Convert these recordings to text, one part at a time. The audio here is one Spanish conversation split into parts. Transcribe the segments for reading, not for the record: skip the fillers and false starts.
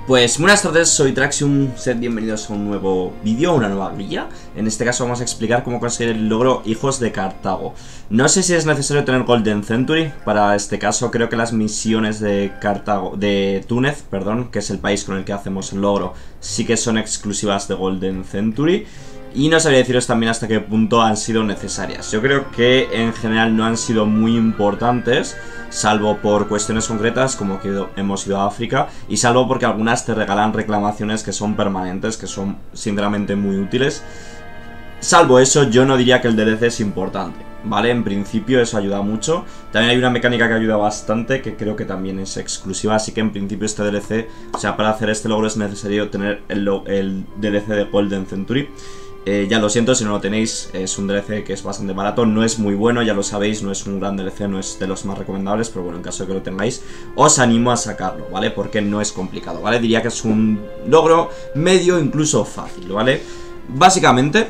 Pues buenas tardes, soy Traxium, sed bienvenidos a un nuevo vídeo, una nueva guía. En este caso vamos a explicar cómo conseguir el logro Hijos de Cartago. No sé si es necesario tener Golden Century, para este caso creo que las misiones de Cartago, de Túnez, perdón, que es el país con el que hacemos el logro, sí que son exclusivas de Golden Century. Y no sabría deciros también hasta qué punto han sido necesarias. Yo creo que en general no han sido muy importantes, salvo por cuestiones concretas como que hemos ido a África, y salvo porque algunas te regalan reclamaciones que son permanentes, que son sinceramente muy útiles. Salvo eso, yo no diría que el DLC es importante, ¿vale? En principio eso ayuda mucho. También hay una mecánica que ayuda bastante, que creo que también es exclusiva, así que en principio este DLC, o sea, para hacer este logro es necesario tener el DLC de Golden Century. Ya lo siento si no lo tenéis, es un DLC que es bastante barato, no es muy bueno, ya lo sabéis, no es un gran DLC, no es de los más recomendables, pero bueno, en caso de que lo tengáis, os animo a sacarlo, ¿vale? Porque no es complicado, ¿vale? Diría que es un logro medio, incluso fácil, ¿vale? Básicamente,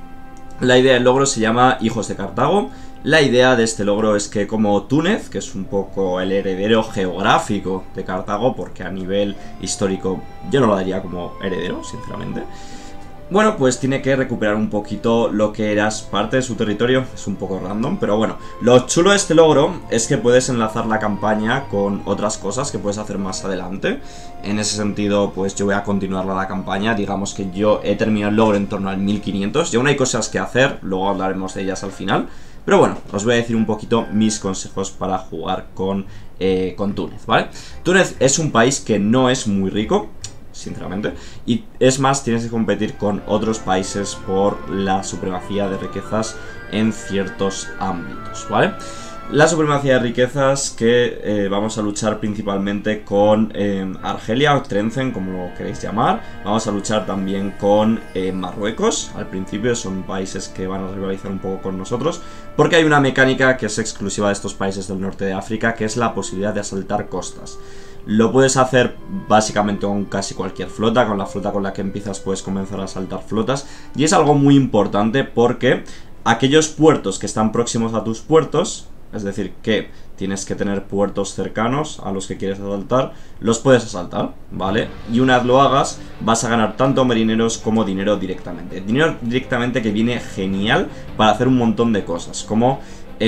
la idea del logro se llama Hijos de Cartago. La idea de este logro es que como Túnez, que es un poco el heredero geográfico de Cartago, porque a nivel histórico yo no lo daría como heredero, sinceramente, bueno, pues tiene que recuperar un poquito lo que eras parte de su territorio. Es un poco random, pero bueno. Lo chulo de este logro es que puedes enlazar la campaña con otras cosas que puedes hacer más adelante. En ese sentido, pues yo voy a continuar la campaña. Digamos que yo he terminado el logro en torno al 1500. Y aún hay cosas que hacer, luego hablaremos de ellas al final. Pero bueno, os voy a decir un poquito mis consejos para jugar con Túnez, ¿vale? Túnez es un país que no es muy rico, sinceramente, y es más, tienes que competir con otros países por la supremacía de riquezas en ciertos ámbitos, ¿vale? La supremacía de riquezas que vamos a luchar principalmente con Argelia o Tlemcen, como lo queréis llamar. Vamos a luchar también con Marruecos. Al principio son países que van a rivalizar un poco con nosotros, porque hay una mecánica que es exclusiva de estos países del norte de África, que es la posibilidad de asaltar costas. Lo puedes hacer básicamente con casi cualquier flota. Con la flota con la que empiezas puedes comenzar a asaltar flotas. Y es algo muy importante porque aquellos puertos que están próximos a tus puertos, es decir, que tienes que tener puertos cercanos a los que quieres asaltar, los puedes asaltar, ¿vale? Y una vez lo hagas, vas a ganar tanto marineros como dinero directamente. Dinero directamente que viene genial para hacer un montón de cosas, como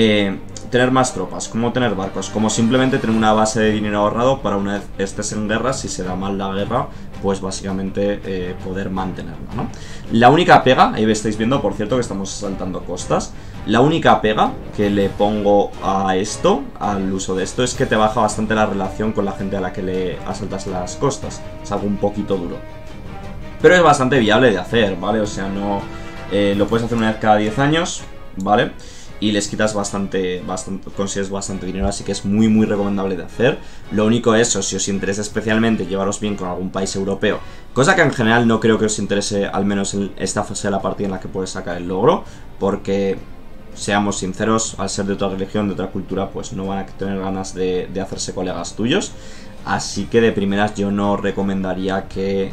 tener más tropas, como tener barcos, como simplemente tener una base de dinero ahorrado para una vez estés en guerra, si se da mal la guerra, pues básicamente poder mantenerla, ¿no? La única pega, ahí estáis viendo, por cierto, que estamos saltando costas. La única pega que le pongo a esto, al uso de esto, es que te baja bastante la relación con la gente a la que le asaltas las costas. Es algo un poquito duro, pero es bastante viable de hacer, ¿vale? O sea, no lo puedes hacer una vez cada 10 años, ¿vale? Y les quitas consigues bastante dinero, así que es muy recomendable de hacer. Lo único es eso, si os interesa especialmente llevaros bien con algún país europeo, cosa que en general no creo que os interese, al menos en esta fase de la partida en la que puedes sacar el logro, porque, seamos sinceros, al ser de otra religión, de otra cultura, pues no van a tener ganas de hacerse colegas tuyos. Así que de primeras yo no recomendaría que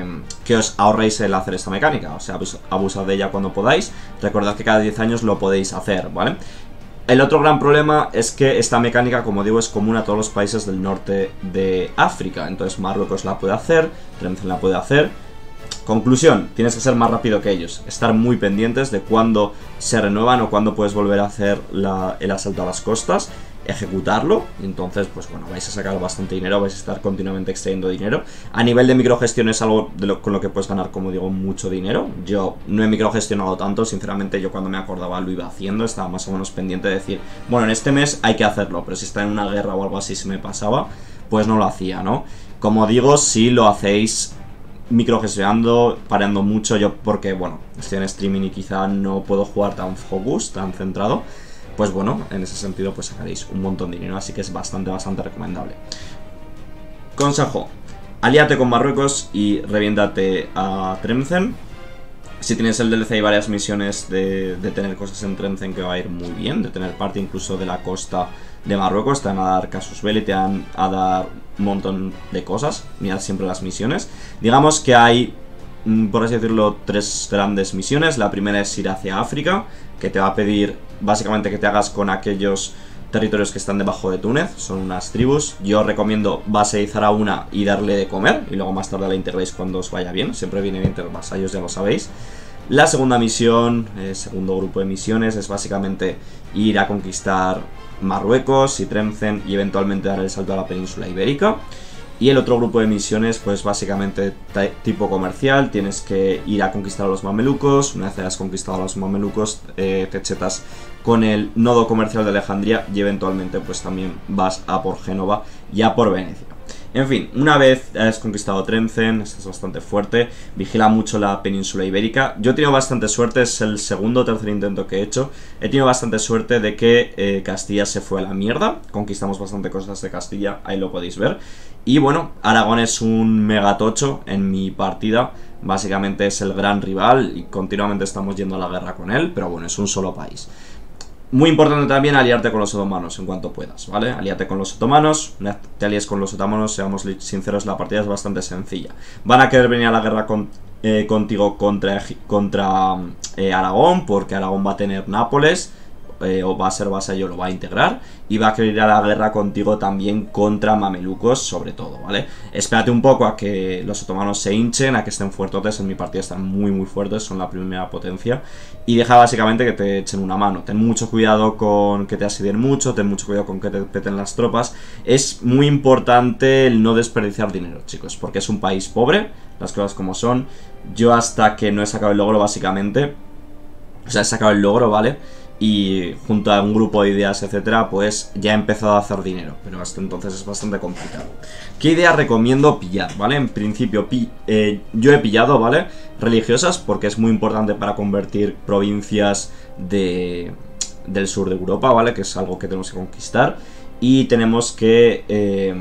os ahorréis el hacer esta mecánica. O sea, abusad de ella cuando podáis. Recordad que cada 10 años lo podéis hacer, ¿vale? El otro gran problema es que esta mecánica, como digo, es común a todos los países del norte de África. Entonces Marruecos la puede hacer, Tlemcen la puede hacer. Conclusión, tienes que ser más rápido que ellos. Estar muy pendientes de cuándo se renuevan o cuándo puedes volver a hacer el asalto a las costas. Ejecutarlo, y entonces pues bueno, vais a sacar bastante dinero, vais a estar continuamente extrayendo dinero. A nivel de microgestión es algo con lo que puedes ganar, como digo, mucho dinero. Yo no he microgestionado tanto, sinceramente. Yo cuando me acordaba lo iba haciendo, estaba más o menos pendiente de decir, bueno, en este mes hay que hacerlo, pero si está en una guerra o algo así se me pasaba, pues no lo hacía, ¿no? Como digo, si lo hacéis microgestionando, pareando mucho, yo porque, bueno, estoy en streaming y quizá no puedo jugar tan focus, tan centrado, pues bueno, en ese sentido pues sacaréis un montón de dinero, así que es bastante recomendable. Consejo: alíate con Marruecos y reviéntate a Tlemcen. Si tienes el DLC hay varias misiones de tener cosas en Tlemcen que va a ir muy bien, de tener parte incluso de la costa de Marruecos. Te van a dar casus belli, te van a dar un montón de cosas. Mirad siempre las misiones. Digamos que hay, por así decirlo, 3 grandes misiones. La primera es ir hacia África, que te va a pedir básicamente que te hagas con aquellos territorios que están debajo de Túnez, son unas tribus. Yo os recomiendo vasallar a una y darle de comer, y luego más tarde la integréis cuando os vaya bien. Siempre viene bien tener vasallos, ya lo sabéis. La segunda misión, segundo grupo de misiones, es básicamente ir a conquistar Marruecos y Tlemcen y eventualmente dar el salto a la península ibérica. Y el otro grupo de misiones, pues básicamente tipo comercial, tienes que ir a conquistar a los mamelucos. Una vez hayas conquistado a los mamelucos, te chetas con el nodo comercial de Alejandría y eventualmente pues también vas a por Génova y a por Venecia. En fin, una vez has conquistado Tlemcen, estás bastante fuerte, vigila mucho la península ibérica. Yo he tenido bastante suerte, es el segundo o tercer intento que he hecho. He tenido bastante suerte de que Castilla se fue a la mierda. Conquistamos bastante cosas de Castilla, ahí lo podéis ver. Y bueno, Aragón es un megatocho en mi partida. Básicamente es el gran rival y continuamente estamos yendo a la guerra con él, pero bueno, es un solo país. Muy importante también aliarte con los otomanos en cuanto puedas, ¿vale? Alíate con los otomanos, una vez te alíes con los otomanos, seamos sinceros, la partida es bastante sencilla. Van a querer venir a la guerra contigo contra Aragón, porque Aragón va a tener Nápoles, o va a ser vasallo, lo va a integrar, y va a querer ir a la guerra contigo también contra mamelucos, sobre todo, ¿vale? Espérate un poco a que los otomanos se hinchen, a que estén fuertotes. En mi partida están muy muy fuertes, son la primera potencia, y deja básicamente que te echen una mano. Ten mucho cuidado con que te asidien mucho, ten mucho cuidado con que te peten las tropas. Es muy importante el no desperdiciar dinero, chicos, porque es un país pobre, las cosas como son. Yo hasta que no he sacado el logro, básicamente, o sea, he sacado el logro, ¿vale? Y junto a un grupo de ideas, etcétera, pues ya he empezado a hacer dinero, pero hasta entonces es bastante complicado. ¿Qué ideas recomiendo pillar, vale? En principio, yo he pillado, ¿vale? Religiosas, porque es muy importante para convertir provincias del sur de Europa, ¿vale? Que es algo que tenemos que conquistar. Y tenemos que...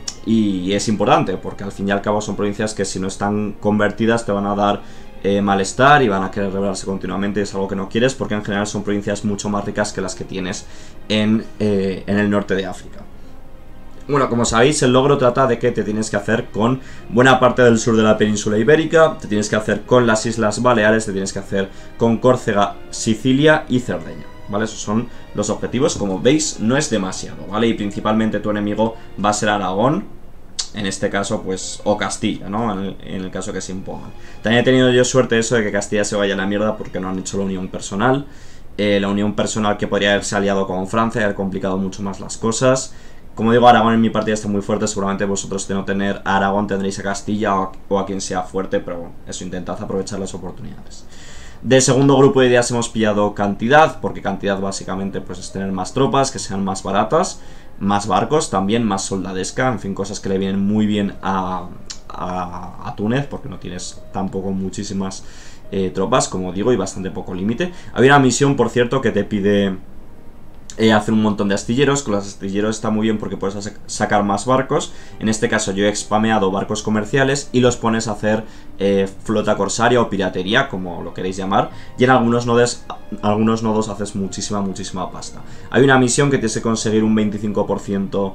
y es importante, porque al fin y al cabo son provincias que si no están convertidas te van a dar malestar y van a querer rebelarse continuamente. Es algo que no quieres, porque en general son provincias mucho más ricas que las que tienes en el norte de África. Bueno, como sabéis, el logro trata de que te tienes que hacer con buena parte del sur de la península ibérica, te tienes que hacer con las Islas Baleares, te tienes que hacer con Córcega, Sicilia y Cerdeña, ¿vale? Esos son los objetivos. Como veis, no es demasiado, ¿vale? Y principalmente tu enemigo va a ser Aragón, en este caso, pues, o Castilla, ¿no? En el caso que se impongan. También he tenido yo suerte eso de que Castilla se vaya a la mierda porque no han hecho la unión personal. La unión personal que podría haberse aliado con Francia, haber complicado mucho más las cosas. Como digo, Aragón en mi partida está muy fuerte. Seguramente vosotros de no tener a Aragón tendréis a Castilla o a quien sea fuerte, pero bueno, eso, intentad aprovechar las oportunidades. Del segundo grupo de ideas hemos pillado cantidad, porque cantidad básicamente pues es tener más tropas, que sean más baratas, más barcos también, más soldadesca, en fin, cosas que le vienen muy bien a Túnez, porque no tienes tampoco muchísimas tropas, como digo, y bastante poco límite. Había una misión, por cierto, que te pide hacer un montón de astilleros. Con los astilleros está muy bien porque puedes sacar más barcos. En este caso yo he spameado barcos comerciales y los pones a hacer flota corsaria o piratería, como lo queréis llamar, y en algunos nodos haces muchísima pasta. Hay una misión que tienes que conseguir un 25%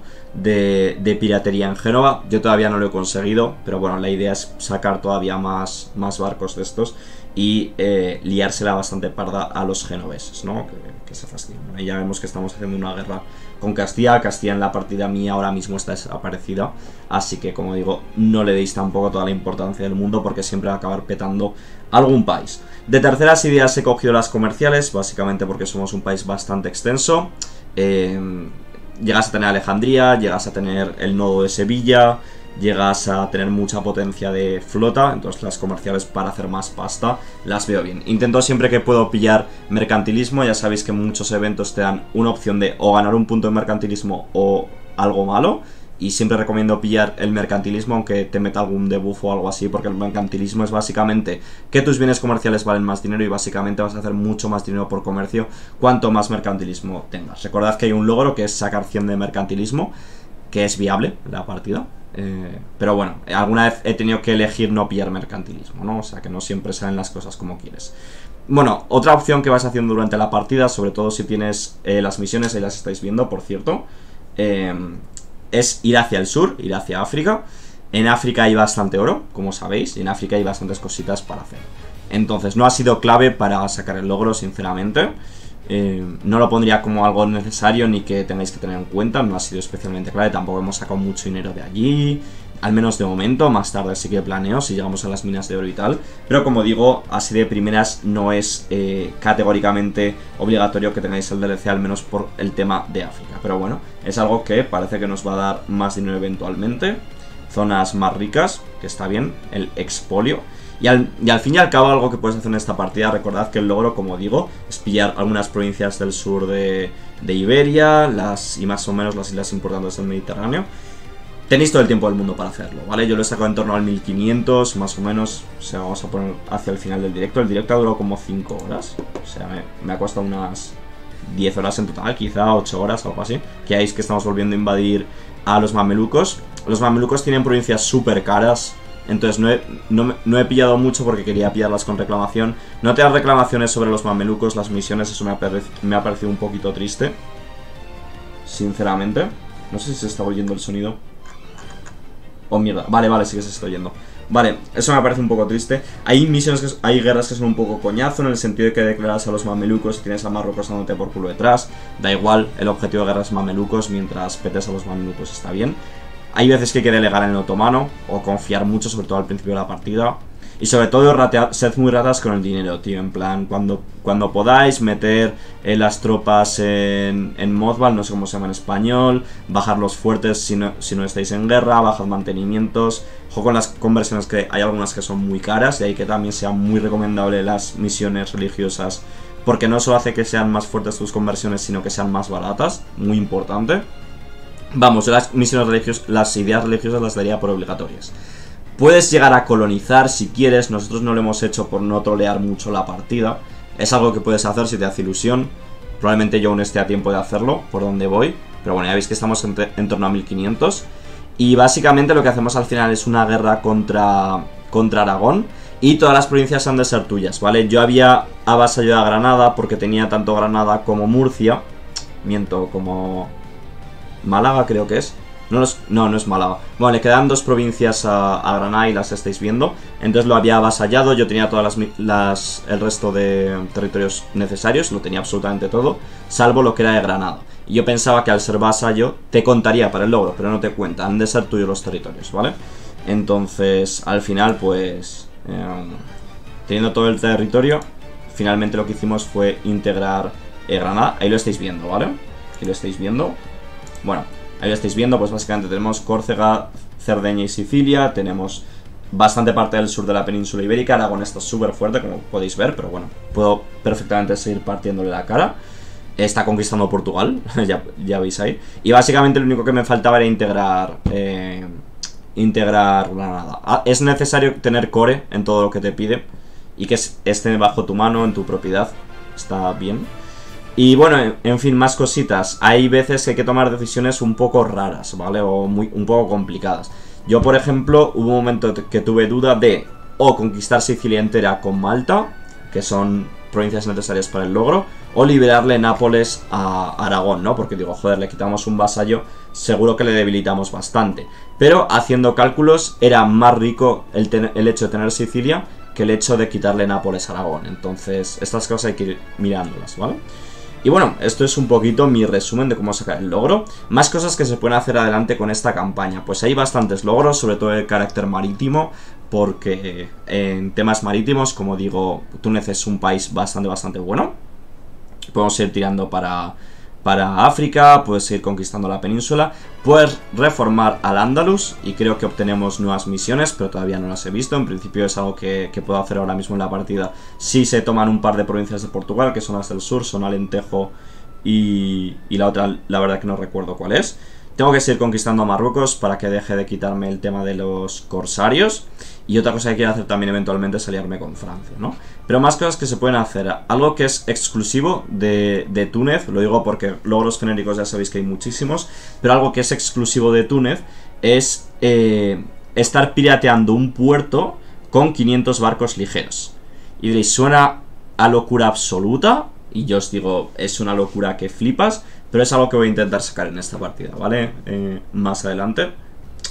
de piratería en Génova. Yo todavía no lo he conseguido, pero bueno, la idea es sacar todavía más barcos de estos y liársela bastante parda a los genoveses, ¿no? Que se fastidian. Bueno, ya vemos que estamos haciendo una guerra con Castilla. Castilla en la partida mía ahora mismo está desaparecida, así que, como digo, no le deis tampoco toda la importancia del mundo porque siempre va a acabar petando algún país. De terceras ideas he cogido las comerciales, básicamente porque somos un país bastante extenso. Llegas a tener Alejandría, llegas a tener el nodo de Sevilla, llegas a tener mucha potencia de flota, entonces las comerciales para hacer más pasta las veo bien. Intento siempre que puedo pillar mercantilismo. Ya sabéis que muchos eventos te dan una opción de o ganar un punto de mercantilismo o algo malo, y siempre recomiendo pillar el mercantilismo, aunque te meta algún debuff o algo así, porque el mercantilismo es básicamente que tus bienes comerciales valen más dinero y básicamente vas a hacer mucho más dinero por comercio cuanto más mercantilismo tengas. Recordad que hay un logro que es sacar 100 de mercantilismo, que es viable la partida. Pero bueno, alguna vez he tenido que elegir no pillar mercantilismo, ¿no? O sea que no siempre salen las cosas como quieres. Bueno, otra opción que vas haciendo durante la partida, sobre todo si tienes las misiones, ahí las estáis viendo, por cierto, es ir hacia el sur, ir hacia África. En África hay bastante oro, como sabéis, y en África hay bastantes cositas para hacer. Entonces no ha sido clave para sacar el logro, sinceramente. No lo pondría como algo necesario ni que tengáis que tener en cuenta, no ha sido especialmente clave, tampoco hemos sacado mucho dinero de allí, al menos de momento. Más tarde sí que planeo si llegamos a las minas de oro y tal, pero como digo, así de primeras no es categóricamente obligatorio que tengáis el DLC, al menos por el tema de África, pero bueno, es algo que parece que nos va a dar más dinero eventualmente. Zonas más ricas, que está bien, el expolio. Y al fin y al cabo, algo que puedes hacer en esta partida, recordad que el logro, como digo, es pillar algunas provincias del sur de Iberia, y más o menos las islas importantes del Mediterráneo. Tenéis todo el tiempo del mundo para hacerlo, ¿vale? Yo lo he sacado en torno al 1500, más o menos. O sea, vamos a poner hacia el final del directo. El directo ha durado como 5 horas. O sea, me ha costado unas 10 horas en total, quizá 8 horas, algo así. Que veis que estamos volviendo a invadir a los mamelucos. Los mamelucos tienen provincias súper caras. Entonces no he pillado mucho porque quería pillarlas con reclamación. No te dan reclamaciones sobre los mamelucos, las misiones, eso me ha parecido un poquito triste, sinceramente. No sé si se está oyendo el sonido. Oh, mierda, vale, sí que se está oyendo. Vale, eso me parece un poco triste. Hay misiones, hay guerras que son un poco coñazo, en el sentido de que declaras a los mamelucos y tienes a Marruecos dándote por culo detrás. Da igual, el objetivo de guerra es mamelucos, mientras petes a los mamelucos está bien. Hay veces que hay que delegar en el otomano, o confiar mucho, sobre todo al principio de la partida. Y sobre todo, sed muy ratas con el dinero, tío. En plan, cuando podáis, meter las tropas en Modval, no sé cómo se llama en español. Bajar los fuertes si no estáis en guerra, bajad mantenimientos. Ojo con las conversiones, que hay algunas que son muy caras, y ahí que también sea muy recomendable las misiones religiosas, porque no solo hace que sean más fuertes tus conversiones, sino que sean más baratas. Muy importante. Vamos, las misiones religiosas, las ideas religiosas las daría por obligatorias. Puedes llegar a colonizar si quieres, nosotros no lo hemos hecho por no trolear mucho la partida. Es algo que puedes hacer si te hace ilusión. Probablemente yo aún esté a tiempo de hacerlo, por donde voy. Pero bueno, ya veis que estamos en torno a 1500. Y básicamente lo que hacemos al final es una guerra contra Aragón. Y todas las provincias han de ser tuyas, ¿vale? Yo había avasallado a Granada porque tenía tanto Granada como Murcia. Miento, como Málaga creo que es. No es Málaga. Bueno, le quedan 2 provincias a Granada y las estáis viendo. Entonces lo había avasallado. Yo tenía todas el resto de territorios necesarios. Lo tenía absolutamente todo, salvo lo que era de Granada. Y yo pensaba que al ser vasallo te contaría para el logro, pero no te cuenta. Han de ser tuyos los territorios, ¿vale? Entonces, al final, pues teniendo todo el territorio, finalmente lo que hicimos fue integrar Granada. Ahí lo estáis viendo, ¿vale? Aquí lo estáis viendo. Bueno, ahí lo estáis viendo, pues básicamente tenemos Córcega, Cerdeña y Sicilia. Tenemos bastante parte del sur de la península ibérica. Aragón está súper fuerte, como podéis ver, pero bueno, puedo perfectamente seguir partiéndole la cara. Está conquistando Portugal, ya veis ahí. Y básicamente lo único que me faltaba era integrar Granada. Es necesario tener core en todo lo que te pide y que esté bajo tu mano, en tu propiedad. Está bien. Y bueno, en fin, más cositas. Hay veces que hay que tomar decisiones un poco raras, ¿vale? O un poco complicadas. Yo, por ejemplo, hubo un momento que tuve duda de o conquistar Sicilia entera con Malta, que son provincias necesarias para el logro, o liberarle Nápoles a Aragón, ¿no? Porque digo, joder, le quitamos un vasallo, seguro que le debilitamos bastante. Pero haciendo cálculos, era más rico el hecho de tener Sicilia que el hecho de quitarle Nápoles a Aragón. Entonces, estas cosas hay que ir mirándolas, ¿vale? Y bueno, esto es un poquito mi resumen de cómo sacar el logro. Más cosas que se pueden hacer adelante con esta campaña. Pues hay bastantes logros, sobre todo de carácter marítimo, porque en temas marítimos, como digo, Túnez es un país bastante bueno. Podemos ir tirando para África, puedes ir conquistando la península, puedes reformar al Andalus y creo que obtenemos nuevas misiones, pero todavía no las he visto. En principio es algo que puedo hacer ahora mismo en la partida si se toman un par de provincias de Portugal, que son las del sur, son Alentejo y la otra, la verdad que no recuerdo cuál es. Tengo que seguir conquistando a Marruecos para que deje de quitarme el tema de los corsarios. Y otra cosa que quiero hacer también eventualmente es aliarme con Francia, ¿no? Pero más cosas que se pueden hacer. Algo que es exclusivo de Túnez, lo digo porque logros genéricos ya sabéis que hay muchísimos, pero algo que es exclusivo de Túnez es estar pirateando un puerto con 500 barcos ligeros. Y diréis, suena a locura absoluta, y yo os digo, es una locura que flipas, pero es algo que voy a intentar sacar en esta partida, ¿vale? Más adelante.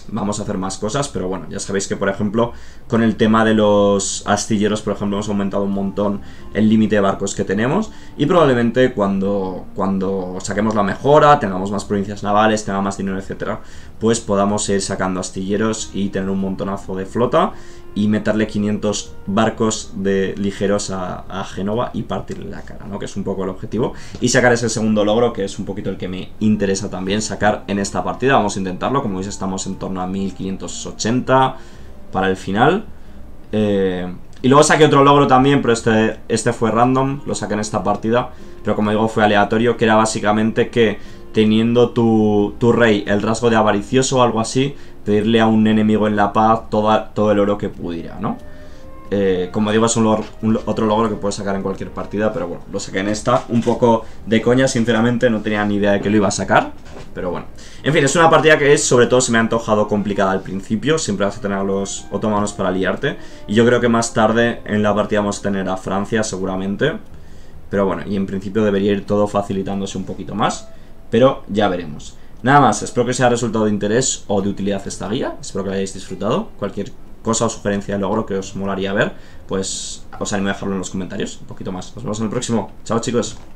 vamos a hacer más cosas, pero bueno, ya sabéis que por ejemplo con el tema de los astilleros, por ejemplo, hemos aumentado un montón el límite de barcos que tenemos y probablemente cuando saquemos la mejora, tengamos más provincias navales, tengamos más dinero, etcétera, pues podamos ir sacando astilleros y tener un montonazo de flota y meterle 500 barcos ligeros a Génova y partirle la cara, ¿no? Que es un poco el objetivo. Y sacar ese segundo logro, que es un poquito el que me interesa también sacar en esta partida. Vamos a intentarlo, como veis estamos en torno a 1580 para el final. Y luego saqué otro logro también, pero este fue random, lo saqué en esta partida. Pero como digo, fue aleatorio, que era básicamente que teniendo tu rey el rasgo de avaricioso o algo así, pedirle a un enemigo en la paz todo el oro que pudiera, ¿no? Como digo, es otro logro que puedes sacar en cualquier partida, pero bueno, lo saqué en esta, un poco de coña, sinceramente, no tenía ni idea de que lo iba a sacar, pero bueno. En fin, es una partida que sobre todo se me ha antojado complicada al principio, siempre vas a tener a los otomanos para liarte, y yo creo que más tarde en la partida vamos a tener a Francia seguramente, pero bueno, y en principio debería ir todo facilitándose un poquito más, pero ya veremos. Nada más, espero que os haya resultado de interés o de utilidad esta guía, espero que la hayáis disfrutado. Cualquier cosa o sugerencia de logro que os molaría ver, pues os animo a dejarlo en los comentarios un poquito más. Nos vemos en el próximo. Chao, chicos.